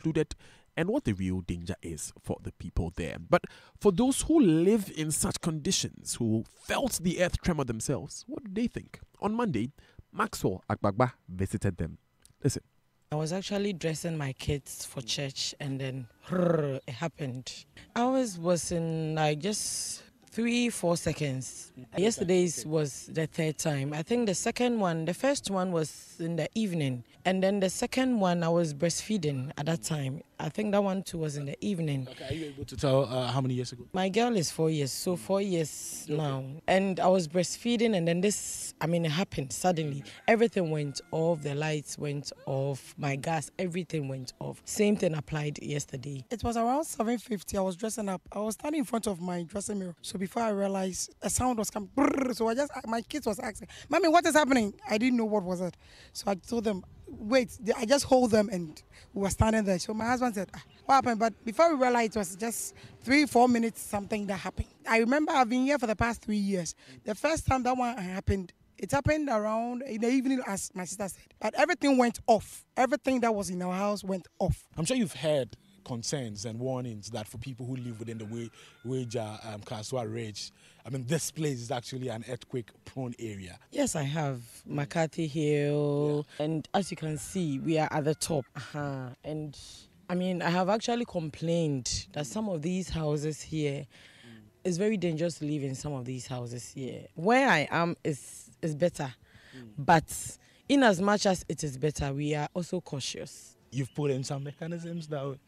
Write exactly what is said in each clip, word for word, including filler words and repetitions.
included, and what the real danger is for the people there. But for those who live in such conditions, who felt the earth tremor themselves, what do they think? On Monday, Maxwell Akbagba visited them. Listen. I was actually dressing my kids for church, and then rrr, it happened. I was was in like just three, four seconds. Yesterday's was the third time. I think the second one, the first one was in the evening. And then the second one, I was breastfeeding at that time. I think that one too was in the evening. Okay, are you able to tell uh, how many years ago? My girl is four years, so four years now. And I was breastfeeding, and then this, I mean, it happened suddenly. Everything went off, the lights went off, my gas, everything went off. Same thing applied yesterday. It was around seven fifty, I was dressing up. I was standing in front of my dressing mirror. So before I realized, a sound was coming. Brrr, so I just, my kids was asking, Mommy, what is happening? I didn't know what was it. So I told them, wait, I just hold them, and we were standing there. So my husband said, ah, what happened? But before we realized, it was just three, four minutes, something that happened. I remember I've been here for the past three years. The first time that one happened, it happened around in the evening, as my sister said. But everything went off. Everything that was in our house went off. I'm sure you've heard concerns and warnings that for people who live within the Weija um, Kaswa Ridge, I mean, this place is actually an earthquake-prone area. Yes, I have McCarthy Hill, yeah. And as you can see, we are at the top. Uh-huh. And I mean, I have actually complained that some of these houses here, mm. it's very dangerous to live in some of these houses here. Where I am is is better, mm. but in as much as it is better, we are also cautious. You've put in some mechanisms that would,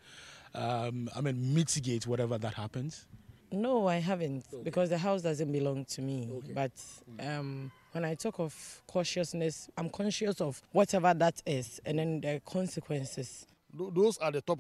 um, I mean, mitigate whatever that happens? No, I haven't, okay. Because the house doesn't belong to me. Okay. But um, when I talk of cautiousness, I'm conscious of whatever that is, and then the consequences. Those are the top.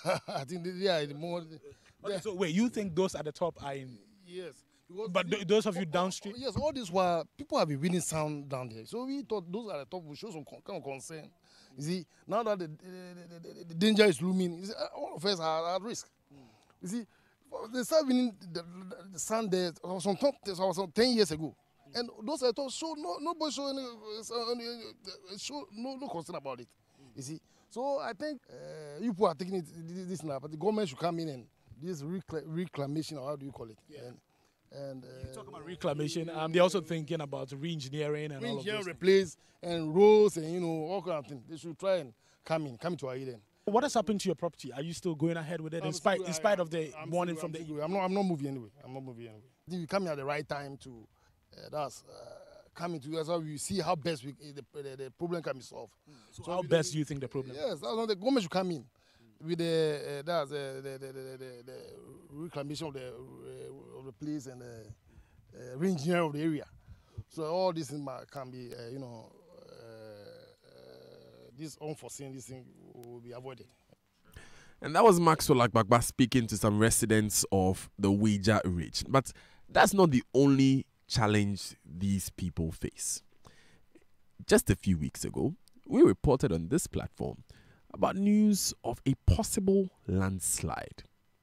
I think they are the more. Okay, so wait, you think those at the top are in? Yes. But th those of you downstream? Yes, all this while people have been winning sound down there. So we thought those are the top. We show some kind of concern. You see, now that the, the, the, the danger is looming, see, all of us are at risk. Mm. You see, they started winning the, the, the sound there some, top, some ten years ago. Mm. And those are top, so no, nobody show any, show no, no concern about it. Mm. You see, so I think uh, you people are taking it this now, but the government should come in and this recla reclamation, or how do you call it? Yeah. And, And uh, you talk about reclamation. Um, they're also thinking about re-engineering and all of those replace and roads and you know all kind of things. They should try and come in, come to our aid. What has happened to your property? Are you still going ahead with it in spite, in spite of the I'm warning still, from I'm the? I'm not. I'm not moving anyway. I'm not moving anyway. I think we come here at the right time to. Uh, that's uh, coming to us. So we see how best we, the, the, the problem can be solved. Mm. So, so how best do you think the problem? Yes, that's not the government should come in. With the uh, that's uh, the, the, the, the, the reclamation of the uh, of the place and the uh, re-engineer of the area, so all these things can be uh, you know uh, uh, this unforeseen this thing will be avoided. And that was Maxwell Akbagba speaking to some residents of the Weija Ridge. But that's not the only challenge these people face. Just a few weeks ago, we reported on this platform about news of a possible landslide.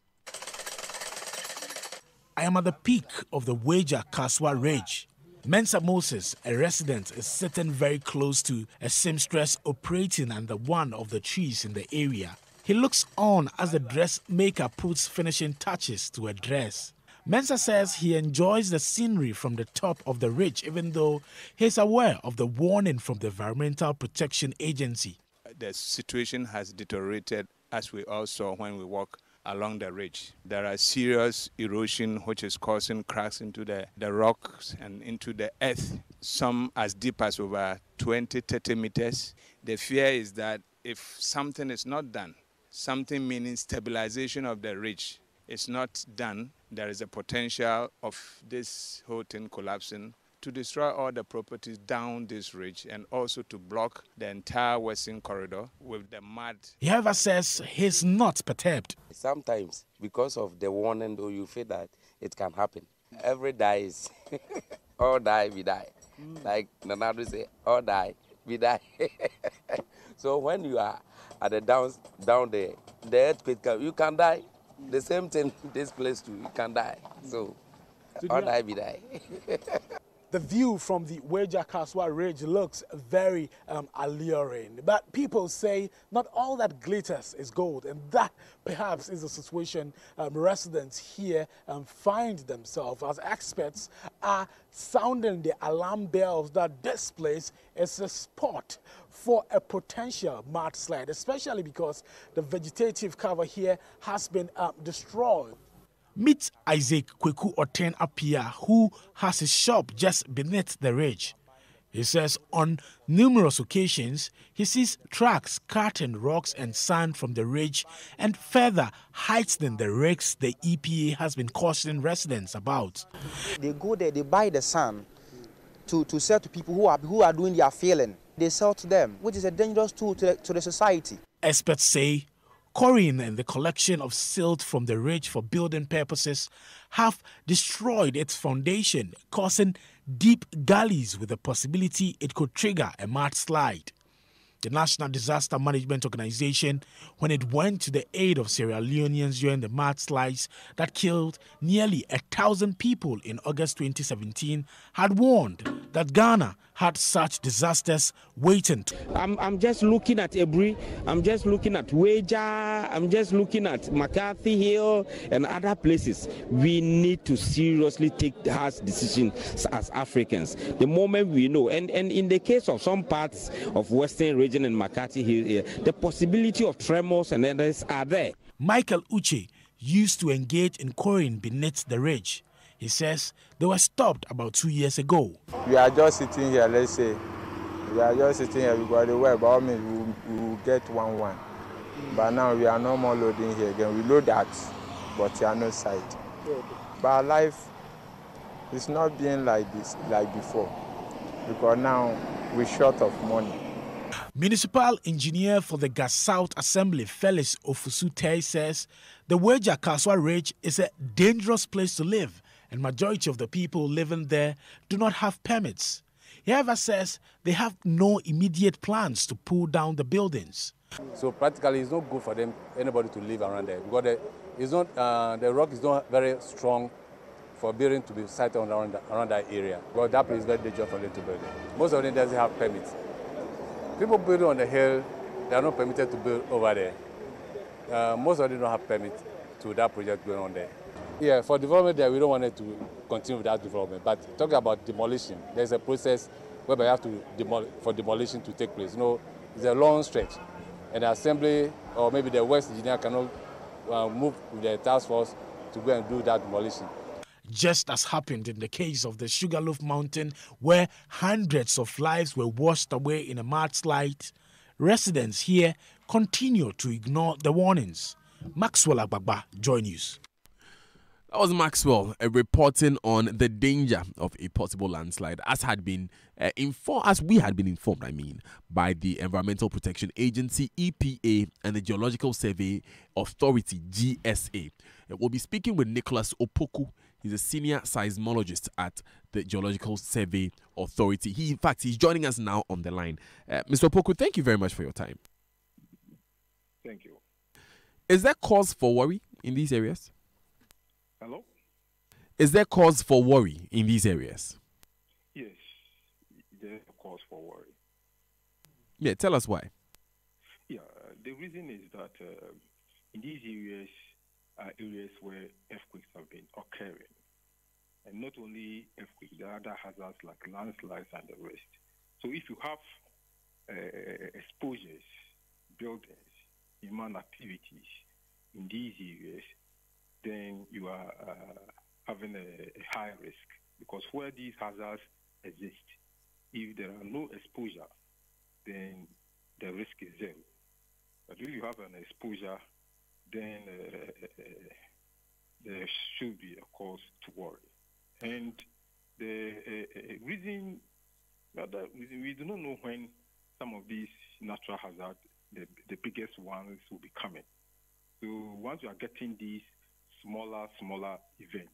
I am at the peak of the Weija Kaswa Ridge. Mensa Moses, a resident, is sitting very close to a seamstress operating under one of the trees in the area. He looks on as the dressmaker puts finishing touches to a dress. Mensa says he enjoys the scenery from the top of the ridge, even though he's aware of the warning from the Environmental Protection Agency. The situation has deteriorated, as we all saw when we walk along the ridge. There are serious erosion which is causing cracks into the, the rocks and into the earth, some as deep as over twenty, thirty meters. The fear is that if something is not done, something meaning stabilization of the ridge is not done, there is a potential of this whole thing collapsing to destroy all the properties down this ridge and also to block the entire western corridor with the mud. He however says he's not perturbed. Sometimes, because of the warning, though, you feel that it can happen. Every dies. All die, we die. Mm. Like Nanado say, all die, we die. So when you are at the down, down there, the earthquake, you can die. The same thing, this place too, you can die. So, so all die, we die. The view from the Weja Kaswa Ridge looks very um, alluring, but people say not all that glitters is gold, and that perhaps is the situation um, residents here um, find themselves, as experts are sounding the alarm bells that this place is a spot for a potential mudslide, especially because the vegetative cover here has been um, destroyed. Meet Isaac Kweku Oten Apia, who has a shop just beneath the ridge. He says on numerous occasions, he sees trucks carting rocks and sand from the ridge and further heightening the risks the E P A has been cautioning residents about. They go there, they buy the sand to, to sell to people who are, who are doing their filling. They sell to them, which is a dangerous tool to the, to the society. Experts say quarrying and the collection of silt from the ridge for building purposes have destroyed its foundation, causing deep gullies with the possibility it could trigger a mudslide. The National Disaster Management Organization, when it went to the aid of Sierra Leoneans during the mudslides that killed nearly a thousand people in August twenty seventeen, had warned that Ghana had such disasters waiting to. I'm, I'm just looking at Ebri, I'm just looking at Weja, I'm just looking at McCarthy Hill and other places. We need to seriously take harsh decisions as Africans. The moment we know, and, and in the case of some parts of Western region and McCarthy Hill, the possibility of tremors and others are there. Michael Uche used to engage in quarrying beneath the ridge. He says they were stopped about two years ago. We are just sitting here, let's say. We are just sitting here because the way by all means we will get one one. But now we are no more loading here again. We load that, but you are no site. But life is not being like this, like before, because now we're short of money. Municipal engineer for the Gas South Assembly, Felix Ofusute, says the Weja Kaswa Ridge is a dangerous place to live, and majority of the people living there do not have permits. He however says they have no immediate plans to pull down the buildings. So practically it's not good for them, anybody to live around there, because the, it's not, uh, the rock is not very strong for building to be sited around, that, around that area. Because that place is very dangerous for them to build. Most of them doesn't have permits. People building on the hill, they are not permitted to build over there. Uh, most of them don't have permits to that project going on there. Yeah, for development there, we don't want it to continue with that development. But talking about demolition, there's a process whereby you have to demol for demolition to take place. You know, it's a long stretch. And the assembly, or maybe the West engineer cannot uh, move with the task force to go and do that demolition. Just as happened in the case of the Sugarloaf Mountain, where hundreds of lives were washed away in a mudslide, residents here continue to ignore the warnings. Maxwell Agbagba, Joy News. That was Maxwell uh, reporting on the danger of a possible landslide, as had been uh, informed, as we had been informed, I mean, by the Environmental Protection Agency (E P A) and the Geological Survey Authority (G S A). Uh, we'll be speaking with Nicholas Opoku. He's a senior seismologist at the Geological Survey Authority. He, in fact, he's joining us now on the line. Uh, Mister Opoku, thank you very much for your time. Thank you. Is there cause for worry in these areas? Hello? Is there cause for worry in these areas? Yes, there's a cause for worry. Yeah, tell us why. Yeah, uh, the reason is that uh, in these areas are areas where earthquakes have been occurring. And not only earthquakes, there are other hazards like landslides and the rest. So if you have uh, exposures, buildings, human activities in these areas, then you are uh, having a, a high risk, because where these hazards exist, if there are no exposure, then the risk is zero. But if you have an exposure, then uh, uh, there should be a cause to worry. And the uh, uh, reason, rather, we do not know when some of these natural hazards, the, the biggest ones, will be coming. So once you are getting these smaller, smaller events,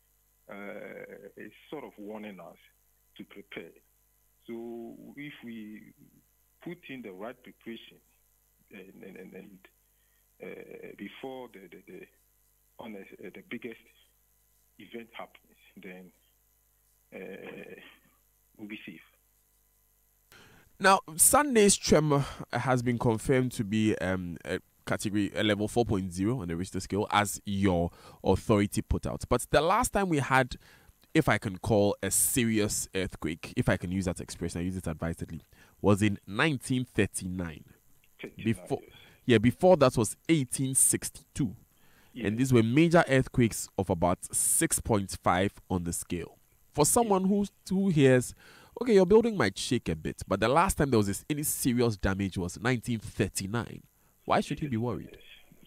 uh, it's sort of warning us to prepare. So if we put in the right preparation and, and, and, and uh, before the the, the, on a, uh, the biggest event happens, then uh, we'll be safe. Now, Sunday's tremor has been confirmed to be um, a category a level four point oh on the Richter scale, as your authority put out. But the last time we had, if I can call a serious earthquake, if I can use that expression, I use it advisedly, was in nineteen thirty-nine. Before, yeah, before that was eighteen sixty-two. Yeah. And these were major earthquakes of about six point five on the scale. For someone who, who hears, okay, your building might shake a bit, but the last time there was this, any serious damage was nineteen thirty-nine. Why should he be worried?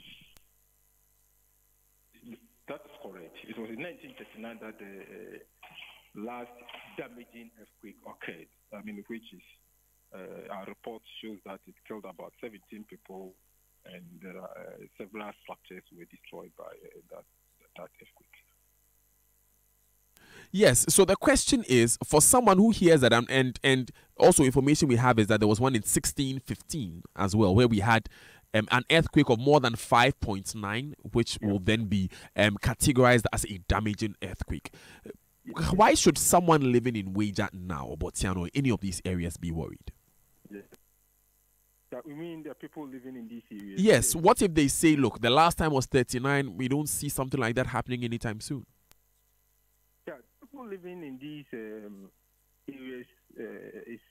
That's correct. It was in nineteen thirty-nine that the uh, last damaging earthquake occurred. I mean, which is, uh, our report shows that it killed about seventeen people, and there are uh, several structures were destroyed by uh, that, that earthquake. Yes, so the question is, for someone who hears that, and, and and also information we have is that there was one in sixteen fifteen as well, where we had um, an earthquake of more than five point nine, which yeah. will then be um, categorized as a damaging earthquake. Yeah. Why should someone living in Weija now, or Botiano, or any of these areas be worried? Yeah. Yeah, we mean there are people living in these areas. Yes, what if they say, look, the last time was thirty-nine, we don't see something like that happening anytime soon? People living in these um, areas uh, is,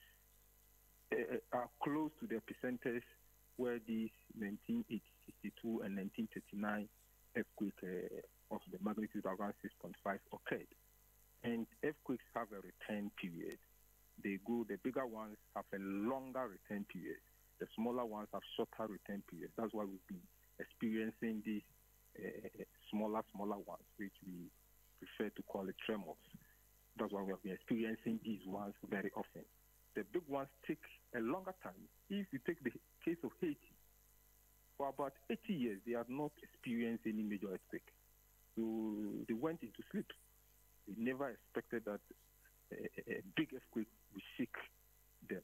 uh, are close to the epicenters where these nineteen sixty-two and nineteen thirty-nine earthquake uh, of the magnitude around six point five occurred. And earthquakes have a return period. They go, the bigger ones have a longer return period. The smaller ones have shorter return periods. That's why we've been experiencing these uh, smaller, smaller ones, which we prefer to call it tremors. That's why we have been experiencing these ones very often. The big ones take a longer time. If you take the case of Haiti, for about eighty years, they have not experienced any major earthquake. So they went into sleep. They never expected that a, a big earthquake would shake them.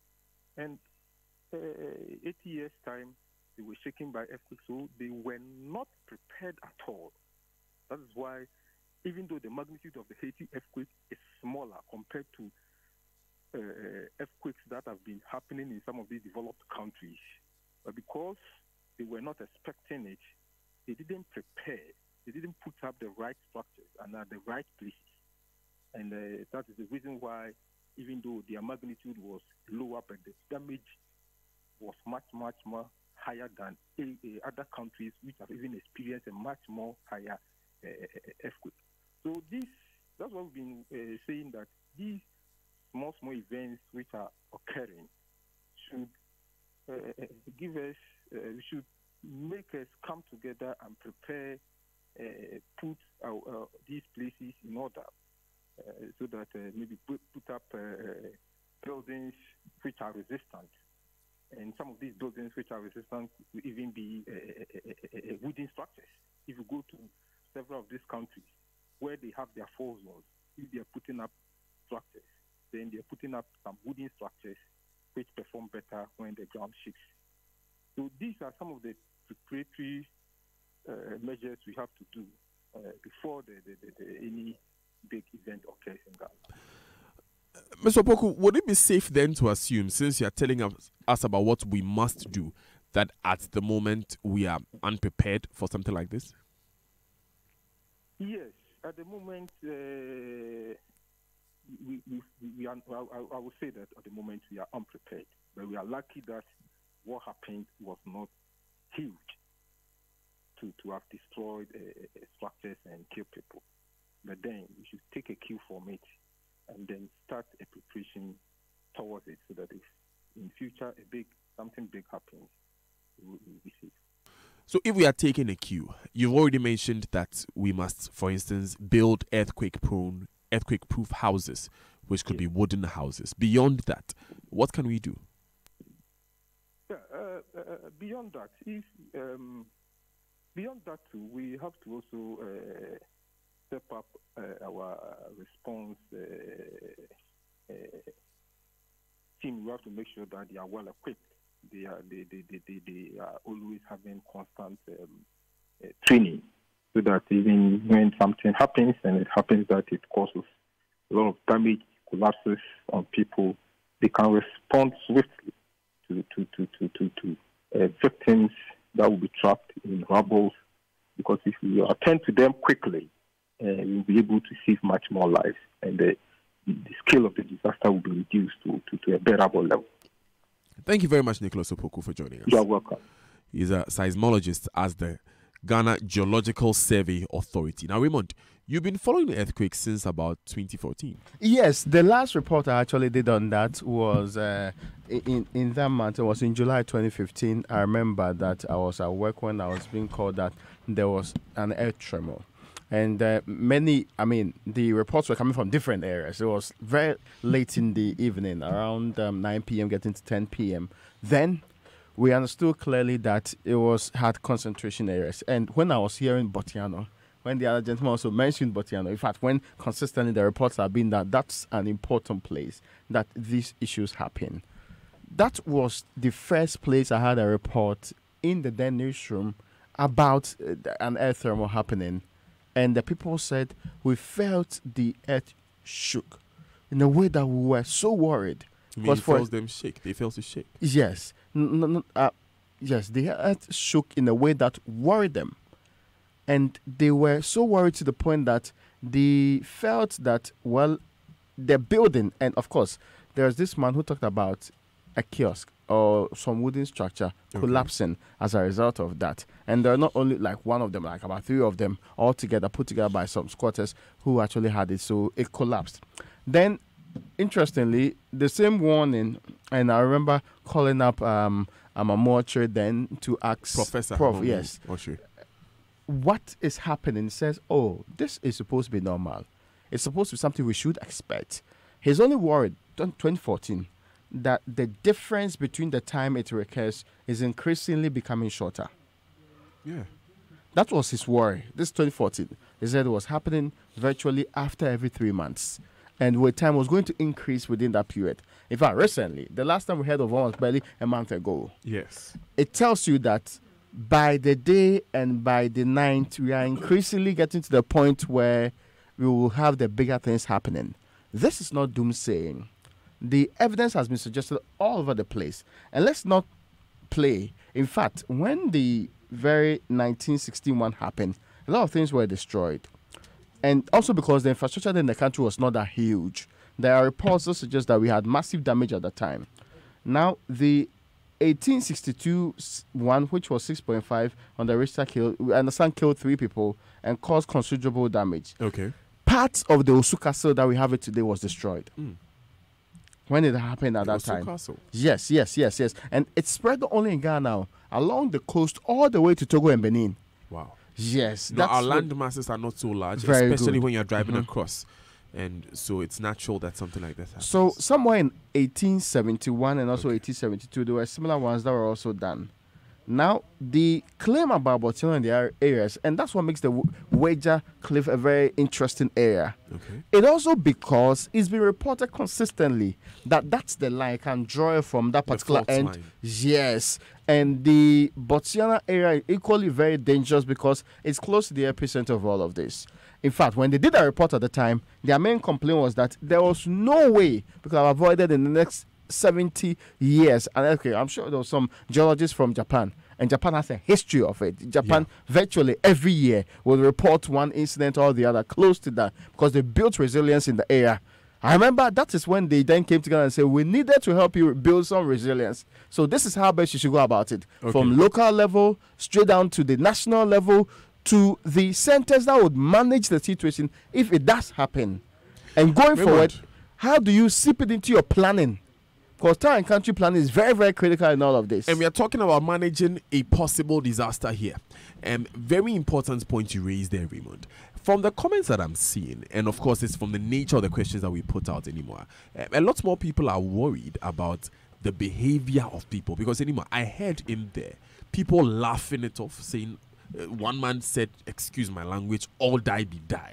And uh, eighty years' time, they were shaken by earthquakes, so they were not prepared at all. That is why, even though the magnitude of the Haiti earthquake is smaller compared to uh, earthquakes that have been happening in some of these developed countries, but because they were not expecting it, they didn't prepare, they didn't put up the right structures and at the right places. And uh, that is the reason why, even though their magnitude was lower, but the damage was much, much more higher than uh, uh, other countries which have even experienced a much more higher uh, earthquake. So this, that's what we've been uh, saying, that these small, small events which are occurring should uh, give us, uh, should make us come together and prepare, uh, put our, uh, these places in order, uh, so that uh, maybe put, put up uh, buildings which are resistant. And some of these buildings which are resistant will even be uh, uh, uh, wooden structures. If you go to several of these countries where they have their fall zones, if they are putting up structures, then they are putting up some wooden structures which perform better when the ground shakes. So these are some of the preparatory uh, measures we have to do uh, before the, the, the, the, any big event occurs in Ghana. Mister Opoku, would it be safe then to assume, since you are telling us, us about what we must do, that at the moment we are unprepared for something like this? Yes, at the moment, uh, we, we, we are, I, I would say that at the moment we are unprepared, but we are lucky that what happened was not huge to, to have destroyed uh, structures and kill people. But then we should take a cue from it and then start a preparation towards it, so that if in future a big something big happens, we will be safe. So if we are taking a cue, you've already mentioned that we must, for instance, build earthquake-prone, earthquake-proof houses, which could yes. be wooden houses. Beyond that, what can we do? Yeah, uh, uh, beyond that, if um, beyond that too, we have to also uh, step up uh, our response uh, uh, team. We have to make sure that they are well equipped. They are they they, they, they, they are always having constant um, uh, training, so that even when something happens and it happens that it causes a lot of damage, collapses on people, they can respond swiftly to to to to to, to uh, victims that will be trapped in rubble. Because if we attend to them quickly, uh, we'll be able to save much more lives, and the, the scale of the disaster will be reduced to, to, to a bearable level. Thank you very much, Nicholas Opoku, for joining us. You're welcome. He's a seismologist at the Ghana Geological Survey Authority. Now, Raymond, you've been following the earthquake since about twenty fourteen. Yes, the last report I actually did on that was uh, in, in that month. It was in July twenty fifteen. I remember that I was at work when I was being called that there was an earth tremor. And uh, many, I mean, the reports were coming from different areas. It was very late in the evening, around um, nine p.m., getting to ten p.m. Then we understood clearly that it was had concentration areas. And when I was hearing Botiano, when the other gentleman also mentioned Botiano, in fact, when consistently the reports have been that that's an important place that these issues happen. That was the first place I had a report in the then newsroom about uh, an earth tremor happening. And the people said, we felt the earth shook in a way that we were so worried. I mean, it felt them shake. They felt it shake. Yes. No, no, uh, yes, the earth shook in a way that worried them. And they were so worried to the point that they felt that, well, the building, and of course, there's this man who talked about a kiosk or some wooden structure okay. collapsing as a result of that. And there are not only like one of them, like about three of them all together, put together by some squatters who actually had it. So it collapsed. Then, interestingly, the same warning, and I remember calling up um, um, a mortuary then to ask Professor Prof, Homo, yes, Oshu. What is happening? He says, oh, this is supposed to be normal. It's supposed to be something we should expect. He's only worried, twenty fourteen, that the difference between the time it recurs is increasingly becoming shorter. Yeah. That was his worry. This twenty fourteen. He said it was happening virtually after every three months. And wait time was going to increase within that period. In fact, recently, the last time we heard of one was barely a month ago. Yes. It tells you that by the day and by the night, we are increasingly getting to the point where we will have the bigger things happening. This is not doomsaying. The evidence has been suggested all over the place. And let's not play. In fact, when the very nineteen sixty-one happened, a lot of things were destroyed. And also because the infrastructure in the country was not that huge. There are reports that suggest that we had massive damage at the time. Now, the eighteen sixty-two one, which was six point five on the Richter scale, we understand killed three people and caused considerable damage. Okay. Part of the Osu Castle that we have it today was destroyed. Mm. When did it happen at the that Osu time? Castle. Yes, yes, yes, yes. And it's spread not only in Ghana now, along the coast all the way to Togo and Benin. Wow. Yes. No, that's our what, land masses are not so large, Very especially good. when you're driving Mhm. across. And so it's natural that something like that happens. So somewhere in eighteen seventy-one and also eighteen seventy-two, there were similar ones that were also done. Now, the claim about Botiano in the ar- areas, and that's what makes the w- Wager Cliff a very interesting area. Okay. It also because it's been reported consistently that that's the line I can draw from that The particular fault end. line. Yes. And the Botiana area is equally very dangerous because it's close to the epicenter of all of this. In fact, when they did a report at the time, their main complaint was that there was no way we could have avoided in the next seventy years. And okay, I'm sure there was some geologists from Japan, and Japan has a history of it. Japan Yeah. virtually every year will report one incident or the other close to that because they built resilience in the area. I remember that is when they then came together and said, we needed to help you build some resilience. So this is how best you should go about it. Okay. From local level, straight down to the national level, to the centers that would manage the situation if it does happen. And going Raymond. forward, how do you sip it into your planning? Because town and country planning is very, very critical in all of this. And we are talking about managing a possible disaster here. Um, very important point you raised there, Raymond. From the comments that I'm seeing, and of course it's from the nature of the questions that we put out anymore, um, a lot more people are worried about the behavior of people. Because anymore, I heard in there people laughing it off, saying, uh, one man said, excuse my language, all die be die.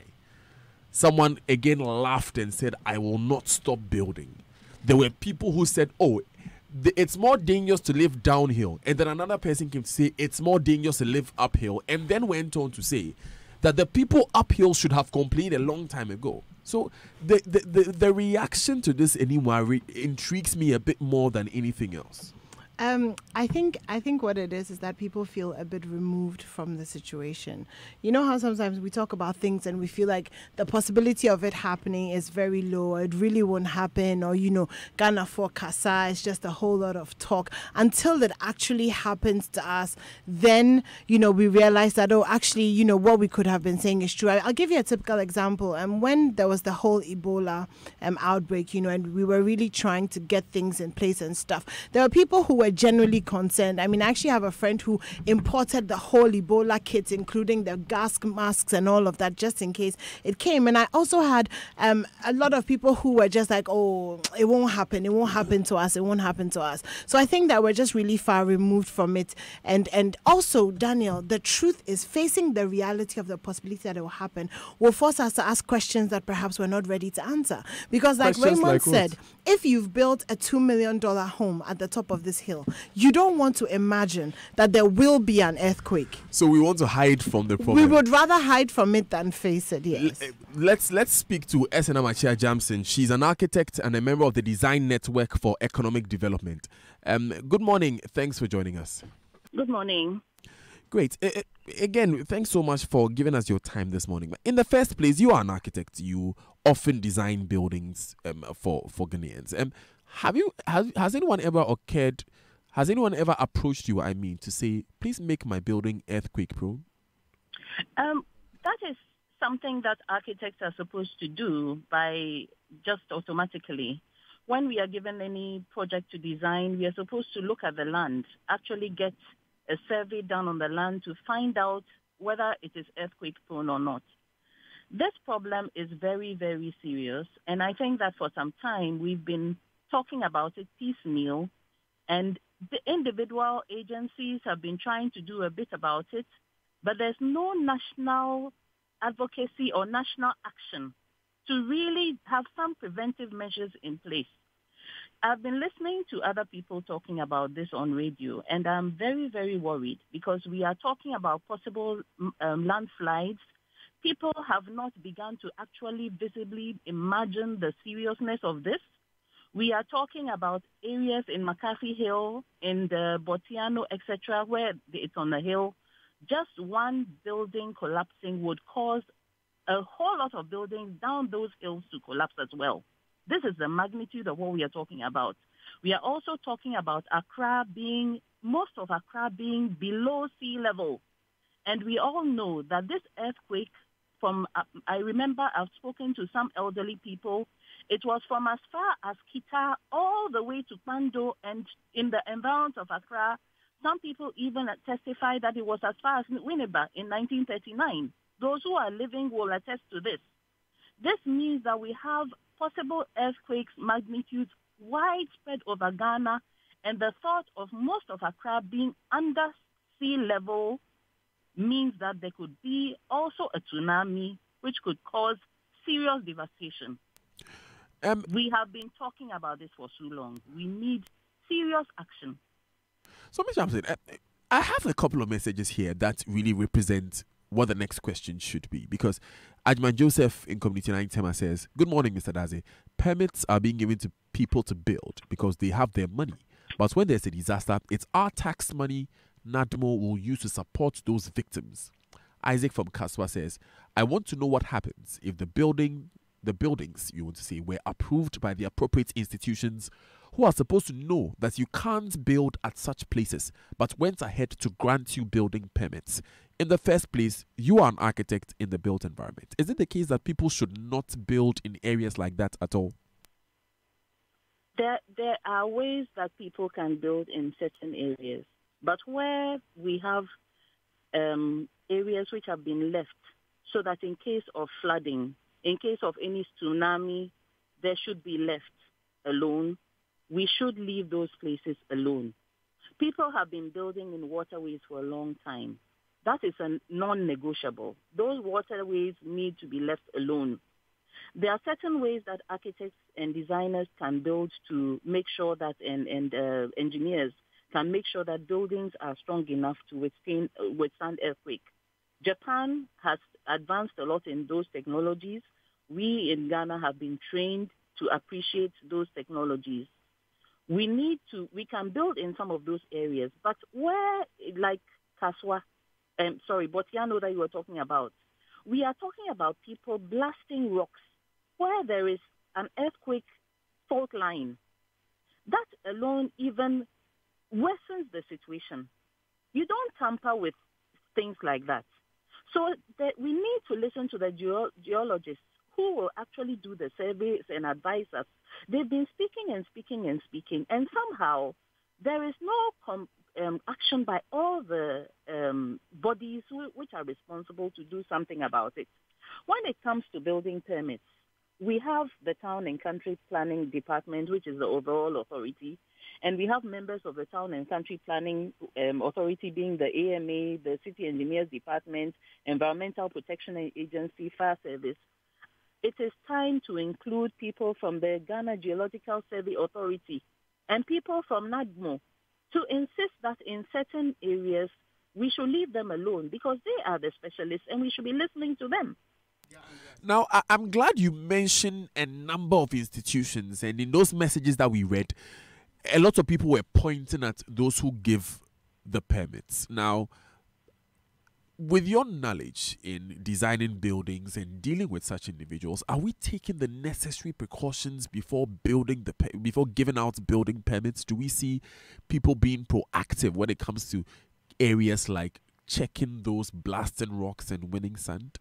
Someone again laughed and said, I will not stop building. There were people who said, oh, the, it's more dangerous to live downhill. And then another person came to say, it's more dangerous to live uphill. And then went on to say that the people uphill should have complained a long time ago. So the the, the, the reaction to this anymore re- intrigues me a bit more than anything else. Um, I think I think what it is is that people feel a bit removed from the situation. You know how sometimes we talk about things and we feel like the possibility of it happening is very low, or it really won't happen, or you know, Ghana for Kasa is just a whole lot of talk until it actually happens to us. Then you know we realize that oh, actually you know what we could have been saying is true. I, I'll give you a typical example. And um, when there was the whole Ebola um, outbreak, you know, and we were really trying to get things in place and stuff, there were people who were generally concerned. I mean, I actually have a friend who imported the whole Ebola kits, including the gas masks and all of that, just in case it came. And I also had um, a lot of people who were just like, oh, it won't happen. It won't happen to us. It won't happen to us. So I think that we're just really far removed from it. And, and also, Daniel, the truth is facing the reality of the possibility that it will happen will force us to ask questions that perhaps we're not ready to answer. Because like Questions Raymond like said, if you've built a two million dollars home at the top of this hill, you don't want to imagine that there will be an earthquake. So we want to hide from the problem. We would rather hide from it than face it, yes. L- let's let's speak to Esena Machia Jamson. She's an architect and a member of the Design Network for Economic Development. Um, good morning. Thanks for joining us. Good morning. Great. Uh, again, thanks so much for giving us your time this morning. In the first place, you are an architect. You often design buildings um, for, for Ghanaians. Um, have you has, has anyone ever occurred, has anyone ever approached you, I mean, to say, please make my building earthquake prone? Um, that is something that architects are supposed to do by just automatically. When we are given any project to design, we are supposed to look at the land, actually get a survey done on the land to find out whether it is earthquake prone or not. This problem is very, very serious, and I think that for some time we've been talking about it piecemeal, and the individual agencies have been trying to do a bit about it, but there's no national advocacy or national action to really have some preventive measures in place. I've been listening to other people talking about this on radio, and I'm very, very worried because we are talking about possible um, landslides. People have not begun to actually visibly imagine the seriousness of this. We are talking about areas in McCarthy Hill, in the Botiano, et cetera, where it's on the hill. Just one building collapsing would cause a whole lot of buildings down those hills to collapse as well. This is the magnitude of what we are talking about. We are also talking about Accra being, most of Accra being below sea level. And we all know that this earthquake, from, uh, I remember I've spoken to some elderly people, it was from as far as Kita all the way to Pando, and in the environs of Accra, some people even testify that it was as far as Winneba in nineteen thirty-nine. Those who are living will attest to this. This means that we have possible earthquakes magnitudes widespread over Ghana, and the thought of most of Accra being under sea level means that there could be also a tsunami which could cause serious devastation. Um, we have been talking about this for so long. We need serious action. So, Mister Jamson, I have a couple of messages here that really represent what the next question should be, because Ajman Joseph in Community nine Tema says, good morning, Mister Daze. Permits are being given to people to build because they have their money. But when there's a disaster, it's our tax money NADMO will use to support those victims. Isaac from Kaswa says, I want to know what happens if the building, the buildings, you want to say, were approved by the appropriate institutions who are supposed to know that you can't build at such places, but went ahead to grant you building permits. In the first place, you are an architect in the built environment. Is it the case that people should not build in areas like that at all? There, there are ways that people can build in certain areas, but where we have um, areas which have been left so that in case of flooding, in case of any tsunami, there should be left alone. We should leave those places alone. People have been building in waterways for a long time. That is a non-negotiable. Those waterways need to be left alone. There are certain ways that architects and designers can build to make sure that, and, and uh, engineers can make sure that buildings are strong enough to withstand, uh, withstand earthquake. Japan has advanced a lot in those technologies. We in Ghana have been trained to appreciate those technologies. We need to, we can build in some of those areas, but where, like Kaswa, um, sorry, Botiano that you were talking about, we are talking about people blasting rocks where there is an earthquake fault line. That alone even worsens the situation. You don't tamper with things like that. So that we need to listen to the geo- geologists who will actually do the surveys and advise us. They've been speaking and speaking and speaking, and somehow there is no com- um, action by all the um, bodies who, which are responsible to do something about it. When it comes to building permits, we have the Town and Country Planning Department, which is the overall authority, and we have members of the Town and Country Planning um, Authority being the A M A, the City Engineers Department, Environmental Protection Agency, Fire Service. It is time to include people from the Ghana Geological Survey Authority and people from NADMO to insist that in certain areas we should leave them alone because they are the specialists and we should be listening to them. Now, I- I'm glad you mentioned a number of institutions, and in those messages that we read, a lot of people were pointing at those who give the permits. Now, with your knowledge in designing buildings and dealing with such individuals, are we taking the necessary precautions before building the pe- before giving out building permits? Do we see people being proactive when it comes to areas like checking those blasting rocks and winning sand?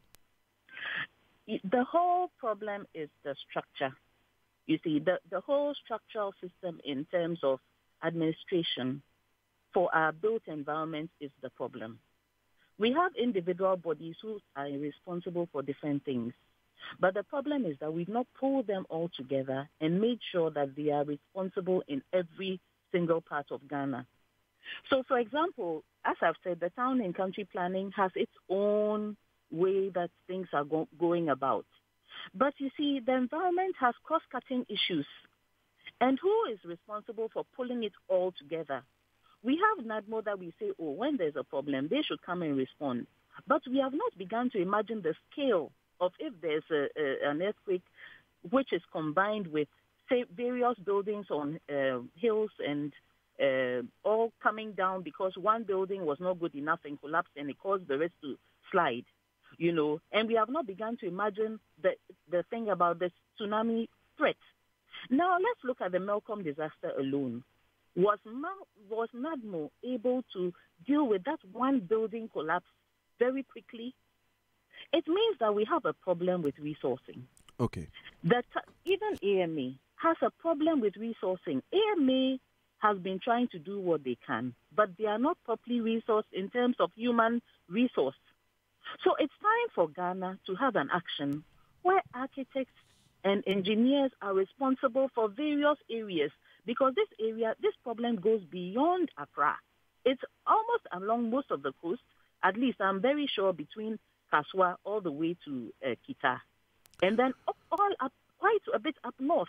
The whole problem is the structure. You see, the, the whole structural system in terms of administration for our built environment is the problem. We have individual bodies who are responsible for different things. But the problem is that we've not pulled them all together and made sure that they are responsible in every single part of Ghana. So, for example, as I've said, the Town and Country Planning has its own way that things are go- going about. But you see, the environment has cross-cutting issues. And who is responsible for pulling it all together? We have NADMO that we say, oh, when there's a problem, they should come and respond. But we have not begun to imagine the scale of if there's a, a, an earthquake which is combined with, say, various buildings on uh, hills and uh, all coming down because one building was not good enough and collapsed and it caused the rest to slide, you know. And we have not begun to imagine the, the thing about the tsunami threat. Now, let's look at the Melcom disaster alone. Was, Ma- was NADMO able to deal with that one building collapse very quickly? It means that we have a problem with resourcing. Okay. That even A M A has a problem with resourcing. A M A has been trying to do what they can, but they are not properly resourced in terms of human resource. So it's time for Ghana to have an action where architects and engineers are responsible for various areas, because this area, this problem goes beyond Accra. It's almost along most of the coast, at least I'm very sure between Kaswa all the way to uh, Kita, and then up, all up quite a bit up north.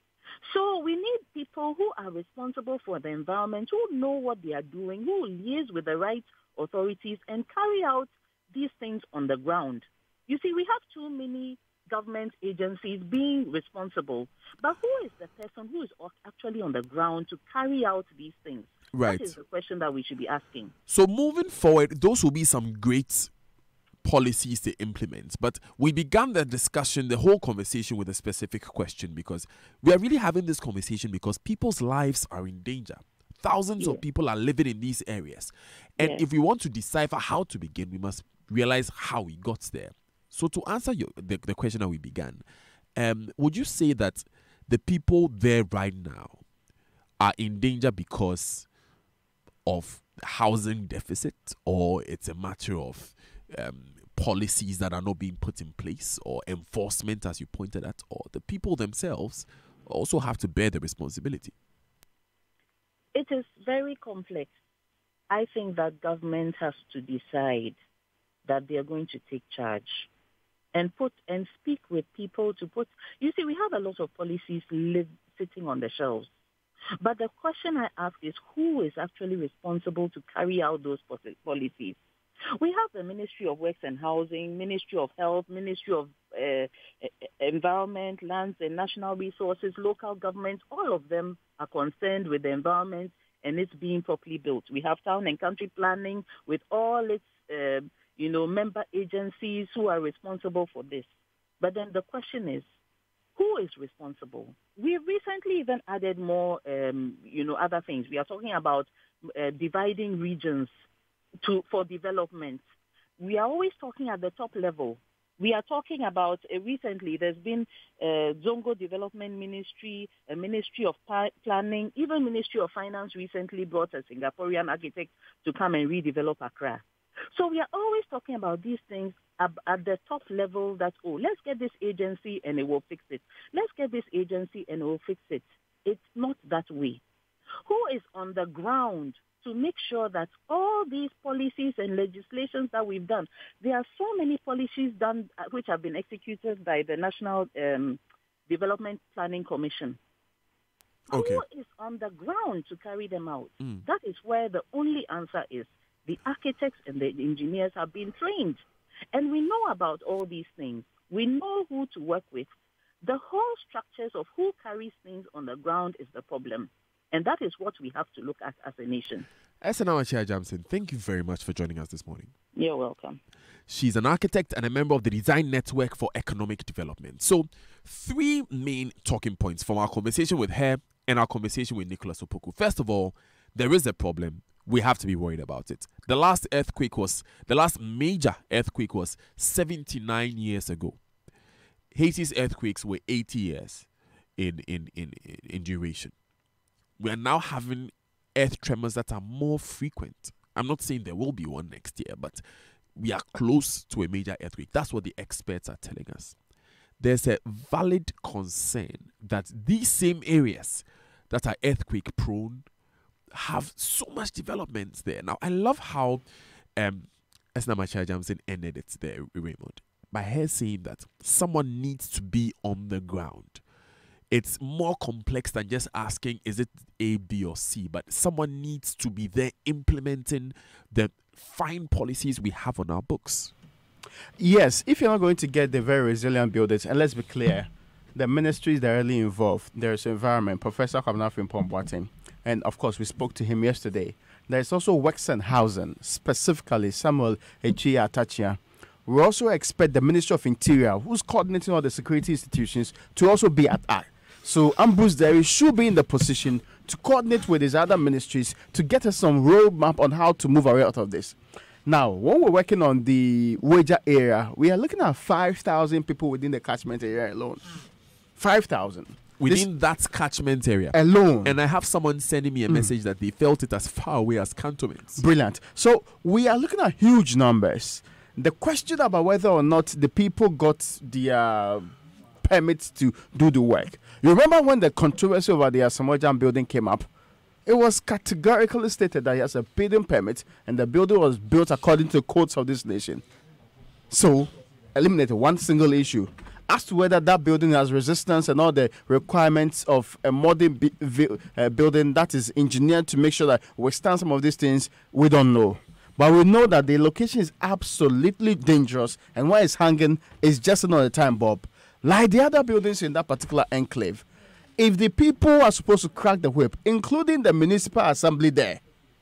So we need people who are responsible for the environment, who know what they are doing, who will liaise with the right authorities and carry out these things on the ground. You see, we have too many government agencies being responsible, but who is the person who is actually on the ground to carry out these things? Right. That is the question that we should be asking. So moving forward, those will be some great policies to implement. But we began the discussion, the whole conversation, with a specific question, because we are really having this conversation because people's lives are in danger. Thousands Yeah. of people are living in these areas. And Yeah. if we want to decipher how to begin, we must realize how we got there. So to answer your, the, the question that we began, um, would you say that the people there right now are in danger because of housing deficit, or it's a matter of um, policies that are not being put in place, or enforcement, as you pointed at, or the people themselves also have to bear the responsibility? It is very complex. I think that government has to decide that they are going to take charge and put and speak with people to put. You see, we have a lot of policies live, sitting on the shelves. But the question I ask is, who is actually responsible to carry out those policies? We have the Ministry of Works and Housing, Ministry of Health, Ministry of uh, Environment, Lands and National Resources, local governments. All of them are concerned with the environment and it's being properly built. We have town and country planning with all its, uh, you know, member agencies who are responsible for this. But then the question is, who is responsible? We've recently even added more, um, you know, other things. We are talking about uh, dividing regions to for development. We are always talking at the top level. We are talking about, uh, recently, there's been uh, Zongo Development Ministry, a Ministry of pa- Planning, even Ministry of Finance recently brought a Singaporean architect to come and redevelop Accra. So we are always talking about these things at, at the top level that, oh, let's get this agency and it will fix it. Let's get this agency and it will fix it. It's not that way. Who is on the ground to make sure that all these policies and legislations that we've done, there are so many policies done uh, which have been executed by the National um, Development Planning Commission. Okay. Who is on the ground to carry them out? Mm. That is where the only answer is. The architects and the engineers have been trained. And we know about all these things. We know who to work with. The whole structures of who carries things on the ground is the problem. And that is what we have to look at as a nation. Esenawa Chia-Jamson, thank you very much for joining us this morning. You're welcome. She's an architect and a member of the Design Network for Economic Development. So, three main talking points from our conversation with her and our conversation with Nicholas Opoku. First of all, there is a problem. We have to be worried about it. The last earthquake was, the last major earthquake was seventy-nine years ago. Haiti's earthquakes were eighty years in, in, in, in duration. We are now having earth tremors that are more frequent. I'm not saying there will be one next year, but we are close to a major earthquake. That's what the experts are telling us. There's a valid concern that these same areas that are earthquake prone have so much development there. Now, I love how um, Esenawa Chia-Jamson ended it there, Raymond, by her saying that someone needs to be on the ground. It's more complex than just asking, is it A, B, or C? But someone needs to be there implementing the fine policies we have on our books. Yes, if you're not going to get the very resilient buildings, and let's be clear, the ministry is directly involved. There's environment, Professor Kwabena Frimpong-Boateng, and of course, we spoke to him yesterday. There's also Works and Housing, specifically Samuel Echia Atachia. We also expect the Ministry of Interior, who's coordinating all the security institutions, to also be at act. So Ambrose Derry should be in the position to coordinate with his other ministries to get us some roadmap on how to move our way out of this. Now, when we're working on the Weija area, we are looking at five thousand people within the catchment area alone. five thousand. Within this that catchment area alone. And I have someone sending me a mm. message that they felt it as far away as cantonments. Brilliant. So we are looking at huge numbers. The question about whether or not the people got the uh, permits to do the work. You remember when the controversy over the Asamoah building came up? It was categorically stated that he has a building permit and the building was built according to the codes of this nation. So, eliminated one single issue. As to whether that building has resistance and all the requirements of a modern bi- vi- uh, building that is engineered to make sure that we withstand some of these things, we don't know. But we know that the location is absolutely dangerous and where it's hanging is just another time bomb. Like the other buildings in that particular enclave, if the people are supposed to crack the whip, including the municipal assembly there,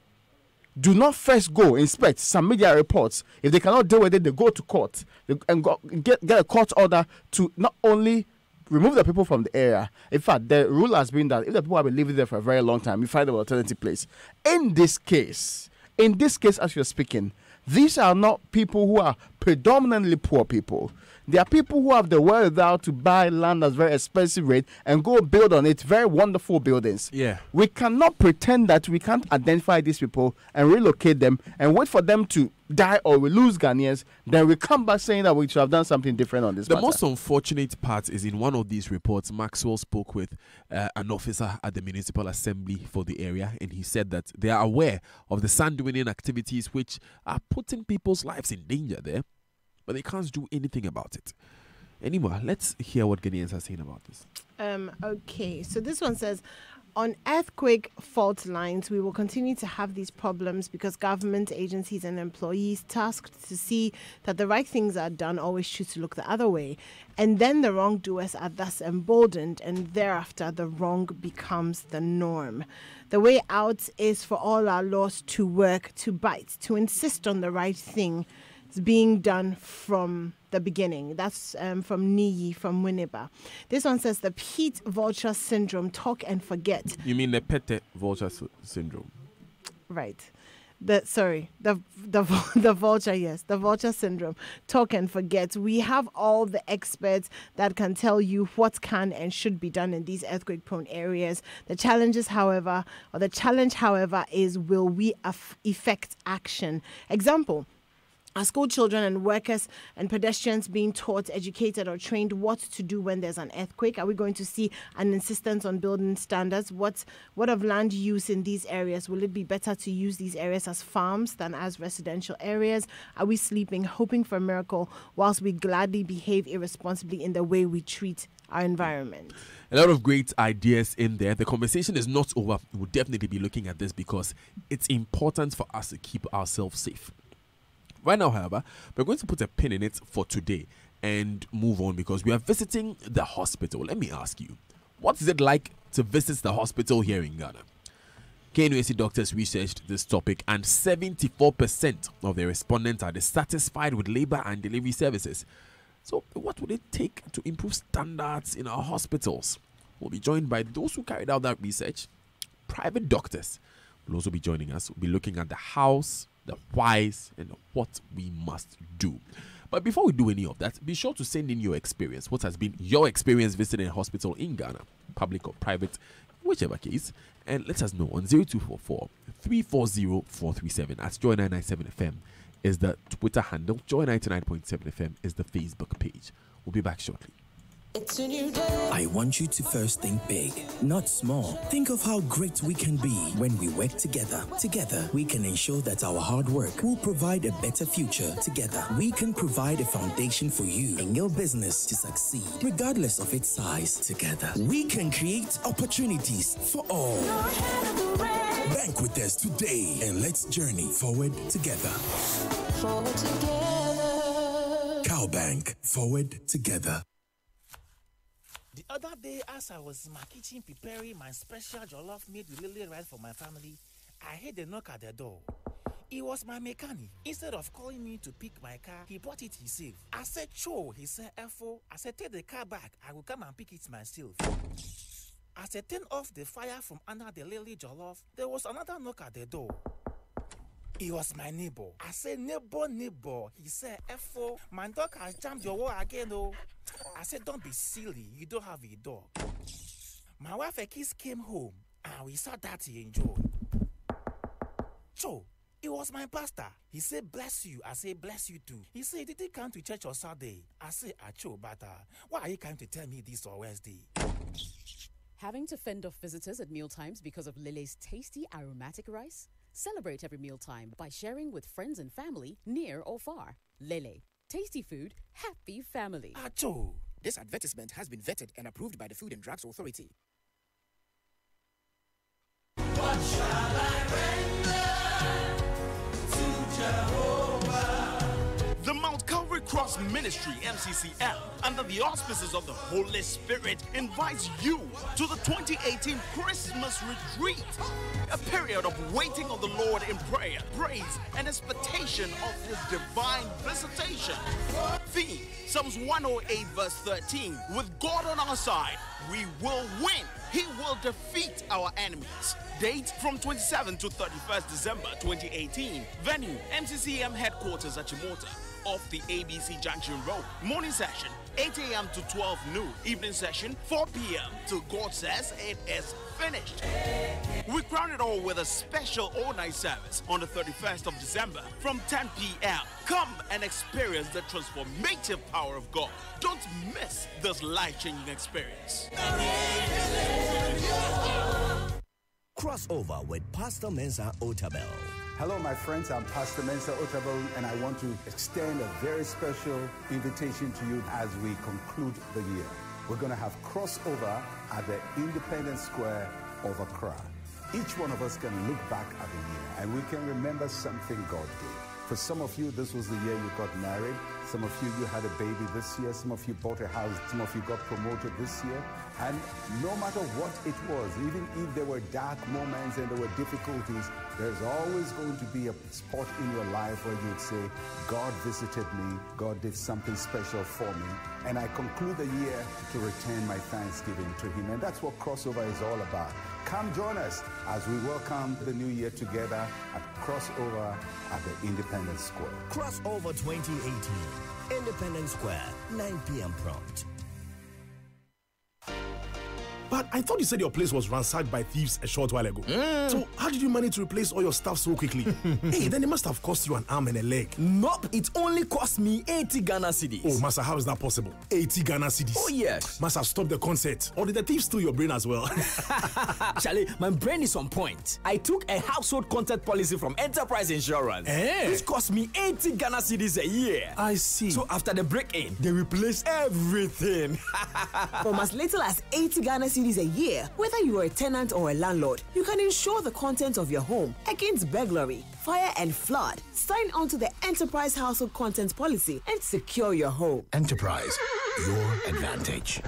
do not first go inspect some media reports. If they cannot deal with it, they go to court and go, get, get a court order to not only remove the people from the area. In fact, the rule has been that if the people have been living there for a very long time, you find an alternative place. In this case, in this case, as you're speaking, these are not people who are predominantly poor people. There are people who have the wherewithal to buy land at very expensive rate and go build on it very wonderful buildings. Yeah. We cannot pretend that we can't identify these people and relocate them and wait for them to die or we lose Ghanaians. Then we come back saying that we should have done something different on this The matter. most unfortunate part is in one of these reports, Maxwell spoke with uh, an officer at the municipal assembly for the area, and he said that they are aware of the sand-winning activities which are putting people's lives in danger there, but they can't do anything about it. Anyway, let's hear what Ghanaians are saying about this. Um, okay, so this one says, on earthquake fault lines, we will continue to have these problems because government agencies and employees tasked to see that the right things are done always choose to look the other way. And then the wrongdoers are thus emboldened, and thereafter the wrong becomes the norm. The way out is for all our laws to work, to bite, to insist on the right thing being done from the beginning. That's um, from Niyi from Winneba. This one says the Pete vulture syndrome, talk and forget. You mean the Pete vulture s- syndrome? Right. The sorry, the the the vulture, yes, the vulture syndrome. Talk and forget. We have all the experts that can tell you what can and should be done in these earthquake-prone areas. The challenges, however, or the challenge, however, is will we af- effect action? Example. Are school children and workers and pedestrians being taught, educated, or trained what to do when there's an earthquake? Are we going to see an insistence on building standards? What, what of land use in these areas? Will it be better to use these areas as farms than as residential areas? Are we sleeping, hoping for a miracle, whilst we gladly behave irresponsibly in the way we treat our environment? A lot of great ideas in there. The conversation is not over. We'll definitely be looking at this because it's important for us to keep ourselves safe. Right now, however, we're going to put a pin in it for today and move on because we are visiting the hospital. Let me ask you, what is it like to visit the hospital here in Ghana? K N U S C doctors researched this topic and seventy-four percent of the respondents are dissatisfied with labor and delivery services. So what would it take to improve standards in our hospitals? We'll be joined by those who carried out that research. Private doctors will also be joining us. We'll be looking at the hows, the whys, and what we must do. But before we do any of that, be sure to send in your experience. What has been your experience visiting a hospital in Ghana, public or private, whichever case, and let us know on zero two four four, three four zero, four three seven. At Joy nine nine seven F M is the Twitter handle. Joy ninety-nine point seven F M is the Facebook page. We'll be back shortly. It's a new day. I want you to first think big, not small. Think of how great we can be when we work together. Together, we can ensure that our hard work will provide a better future. Together, we can provide a foundation for you and your business to succeed, regardless of its size. Together, we can create opportunities for all. Bank with us today and let's journey forward together. Forward together. Cowbank, forward together. The other day, as I was in my kitchen preparing my special jollof made with lily rice for my family, I heard a knock at the door. It was my mechanic. Instead of calling me to pick my car, he brought it himself. I said, "Cho," he said, "F O." I said, "Take the car back. I will come and pick it myself." As I turned off the fire from under the lily jollof, there was another knock at the door. It was my neighbor. I said, "Neighbor, neighbor." He said, "F O, my dog has jumped your wall again, oh." I said, "Don't be silly. You don't have a dog." My wife and kids came home, and we saw that he enjoyed. So, it was my pastor. He said, "Bless you." I said, "Bless you too." He said, "Did he come to church on Saturday?" I said, "Acho, but uh, why are you coming to tell me this on Wednesday?" Having to fend off visitors at mealtimes because of Lele's tasty aromatic rice? Celebrate every mealtime by sharing with friends and family, near or far. Lele, tasty food, happy family. Acho! This advertisement has been vetted and approved by the Food and Drugs Authority. What shall I render to Jehovah? The Mount Calvary Cross Ministry, M C C M, under the auspices of the Holy Spirit, invites you to the twenty eighteen Christmas Retreat, a period of waiting on the Lord in prayer, praise, and expectation of His divine visitation. Theme, Psalms one oh eight verse thirteen, with God on our side, we will win. He will defeat our enemies. Date from twenty-seventh to thirty-first December twenty eighteen. Venue, M C C M headquarters at Chimota, off the A B C Junction Road. Morning session, eight a.m. to twelve noon. Evening session, four p.m. till God says it is finished. We crown it all with a special all-night service on the thirty-first of December from ten p.m. Come and experience the transformative power of God. Don't miss this life-changing experience. Crossover with Pastor Mensa Otabel. Hello, my friends. I'm Pastor Mensa Otabel, and I want to extend a very special invitation to you as we conclude the year. We're going to have crossover at the Independence Square of Accra. Each one of us can look back at the year and we can remember something God did. For some of you, this was the year you got married. Some of you, you had a baby this year. Some of you bought a house. Some of you got promoted this year. And no matter what it was, even if there were dark moments and there were difficulties, there's always going to be a spot in your life where you'd say, God visited me. God did something special for me. And I conclude the year to return my thanksgiving to him. And that's what Crossover is all about. Come join us as we welcome the new year together at Crossover at the Independence Square. Crossover twenty eighteen, Independence Square, nine p.m. prompt. But I thought you said your place was ransacked by thieves a short while ago. Mm. So how did you manage to replace all your stuff so quickly? Hey, then it must have cost you an arm and a leg. Nope, it only cost me eighty Ghana cedis. Oh, Master, how is that possible? eighty Ghana cedis? Oh, yes. Must have stopped the concert. Or did the thieves steal your brain as well? Charlie, my brain is on point. I took a household content policy from Enterprise Insurance. Eh? Which cost me eighty Ghana cedis a year. I see. So after the break-in, they replaced everything. From as little as eighty Ghana cedis a year, whether you are a tenant or a landlord, you can insure the content of your home against burglary, fire and flood. Sign on to the Enterprise Household Contents Policy and secure your home. Enterprise, your advantage.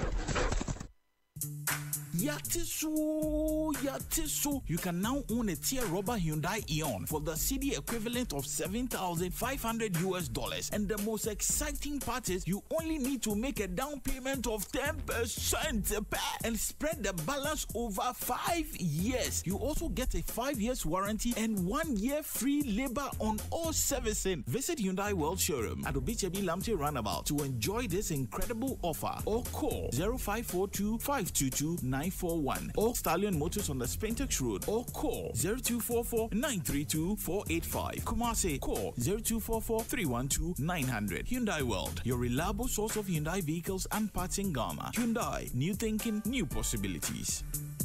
Yatisu, Yatisu. You can now own a tier rubber Hyundai Eon for the C D equivalent of seven thousand five hundred U S dollars. And the most exciting part is you only need to make a down payment of ten percent and spread the balance over five years. You also get a five years warranty and one year free labor on all servicing. Visit Hyundai World Showroom at Obichebi Lamte Runabout to enjoy this incredible offer or call zero five four two, five two two, nine four one or Stallion Motors on the Spintex Road or call zero two four four, nine three two, four eight five. Kumasi, call zero two four four, three one two, nine hundred. Hyundai World, your reliable source of Hyundai vehicles and parts in Ghana. Hyundai, new thinking, new possibilities.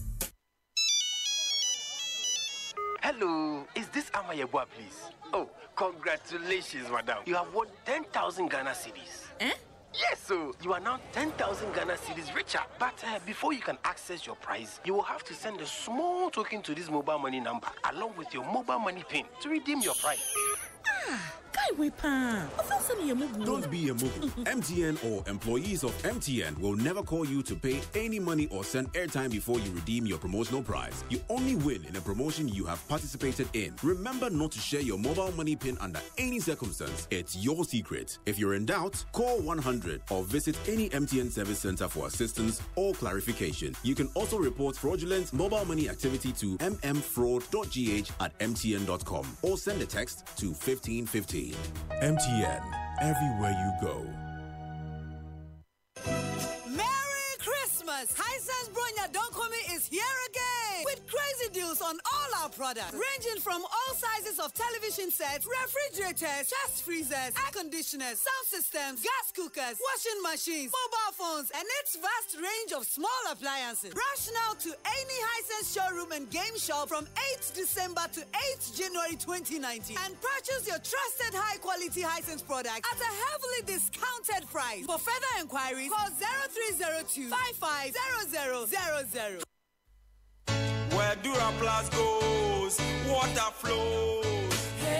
Hello, is this Amayebwa, please? Oh, congratulations, madam. You have won ten thousand Ghana cedis. Eh? Yes, so you are now ten thousand Ghana cedis richer. But uh, before you can access your prize, you will have to send a small token to this mobile money number along with your mobile money pin to redeem your prize. Ah, Guy Wepa. Don't be a mugu. M T N or employees of M T N will never call you to pay any money or send airtime before you redeem your promotional prize. You only win in a promotion you have participated in. Remember not to share your mobile money pin under any circumstance. It's your secret. If you're in doubt, call one hundred or visit any M T N service center for assistance or clarification. You can also report fraudulent mobile money activity to m m fraud dot g h at m t n dot com or send a text to fifteen fifteen. M T N, everywhere you go. Merry Christmas! Hisense Bronya Donkomi is here again with crazy deals on all our products, ranging from all sizes of television sets, refrigerators, chest freezers, air conditioners, sound systems, gas cookers, washing machines, mobile phones, and its vast range of small appliances. Rush now to any Hisense showroom and game shop from eighth December to eighth January twenty nineteen and purchase your trusted high-quality Hisense product at a heavily discounted price. For further inquiries, call zero three zero two, five five zero zero zero zero. Where Duraplast goes, water flows.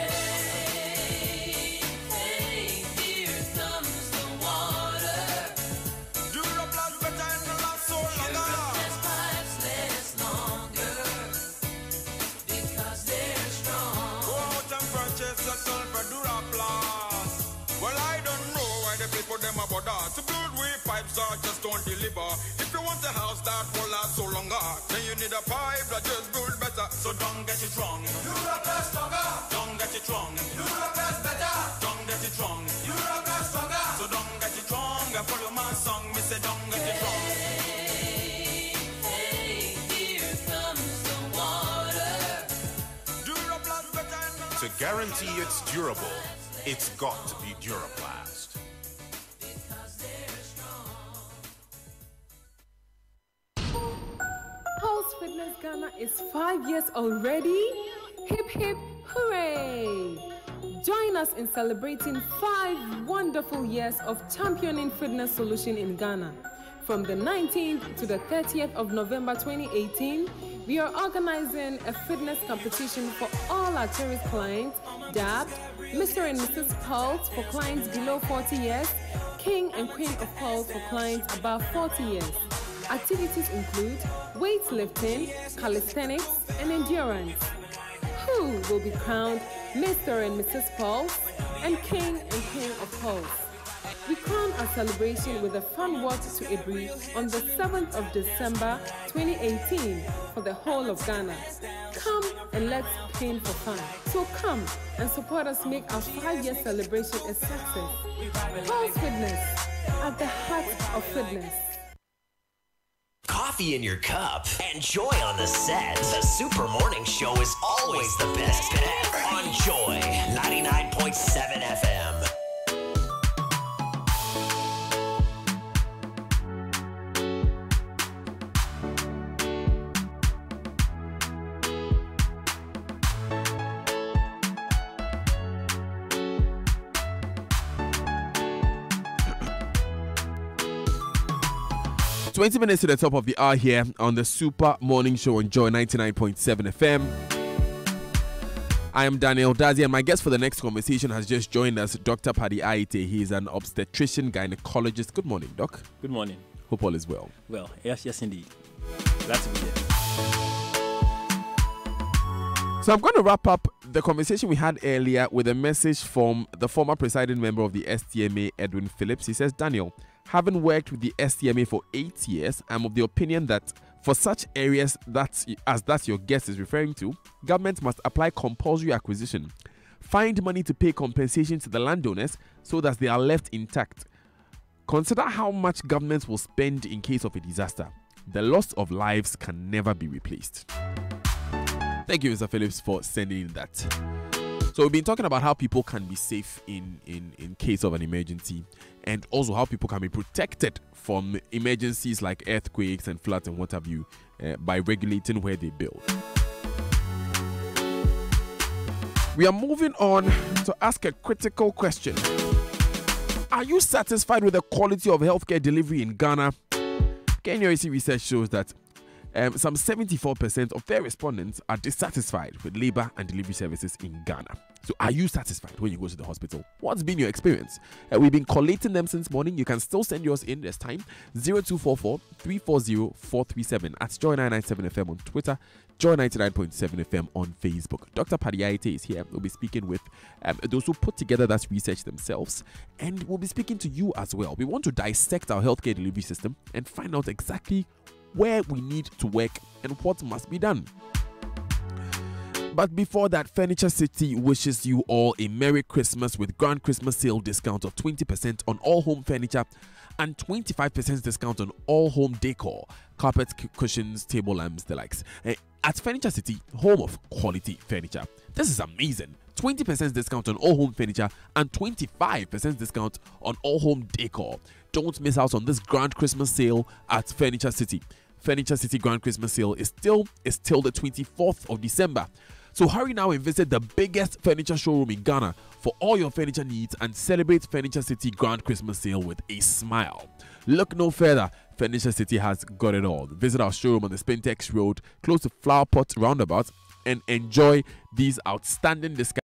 Hey, hey, here comes the water. Duraplast better and the last so longer. Duraplast pipes last longer because they're strong. Go out and purchase yourself a Duraplast. Well, I don't know why the people them a bother to build with pipes or just don't deliver. If you want a house that will last so longer, then you need a pipe that just build better. So don't get it wrong. Duraplast stronger. Don't get it wrong. Duraplast better. Don't get it wrong. Duraplast stronger. So don't get it wrong. I follow my song, me say don't get it wrong. Hey, hey, here comes the water. Duraplast better and the To guarantee it's durable, it's got to be Duraplast. House Fitness Ghana is five years already. Hip hip hooray! Join us in celebrating five wonderful years of championing fitness solution in Ghana. From the nineteenth to the thirtieth of November twenty eighteen, we are organizing a fitness competition for all our tourist clients, dubbed Mister and Missus Pulse for clients below forty years, King and Queen of Pulse for clients above forty years. Activities include weightlifting, calisthenics, and endurance. Who will be crowned Mister and Missus Pulse and King and Queen of Pulse? We crown our celebration with a fun walk to Ibri on the seventh of December twenty eighteen for the whole of Ghana. Come and let's paint for fun. So come and support us make our five-year celebration a success. Pulse Fitness, at the heart of fitness. Coffee in your cup and joy on the set. The Super Morning Show is always the best bet on Joy ninety-nine point seven F M. twenty minutes to the top of the hour here on the Super Morning Show on Joy ninety-nine point seven F M. I am Daniel Dazi, and my guest for the next conversation has just joined us, Doctor Paddy Aite. He is an obstetrician gynecologist. Good morning, Doc. Good morning. Hope all is well. Well, yes, yes, indeed. Glad to be here. So I'm going to wrap up the conversation we had earlier with a message from the former presiding member of the S T M A, Edwin Phillips. He says, Daniel, having worked with the S T M A for eight years, I'm of the opinion that for such areas that, as that your guest is referring to, government must apply compulsory acquisition, find money to pay compensation to the landowners so that they are left intact. Consider how much government will spend in case of a disaster. The loss of lives can never be replaced. Thank you, Mister Phillips, for sending in that. So we've been talking about how people can be safe in, in, in case of an emergency, and also how people can be protected from emergencies like earthquakes and floods and what have you uh, by regulating where they build. We are moving on to ask a critical question. Are you satisfied with the quality of healthcare delivery in Ghana? Kenya research shows that Um, some seventy-four percent of their respondents are dissatisfied with labor and delivery services in Ghana. So are you satisfied when you go to the hospital? What's been your experience? Uh, we've been collating them since morning. You can still send yours in. There's time. zero two four four, three four zero, four three seven at Joy nine nine seven F M on Twitter, Joy ninety-nine point seven F M on Facebook. Doctor Paddy Aite is here. We'll be speaking with um, those who put together that research themselves, and we'll be speaking to you as well. We want to dissect our healthcare delivery system and find out exactly where we need to work and what must be done. But before that, Furniture City wishes you all a Merry Christmas with Grand Christmas Sale discount of twenty percent on all home furniture and twenty-five percent discount on all home decor, carpets, cushions, table lamps, the likes. At Furniture City, home of quality furniture. This is amazing. twenty percent discount on all home furniture and twenty-five percent discount on all home decor. Don't miss out on this Grand Christmas Sale at Furniture City. Furniture City Grand Christmas Sale is still is till the twenty-fourth of December. So hurry now and visit the biggest furniture showroom in Ghana for all your furniture needs and celebrate Furniture City Grand Christmas Sale with a smile. Look no further. Furniture City has got it all. Visit our showroom on the Spintex Road, close to Flower Pot Roundabout, and enjoy these outstanding discounts.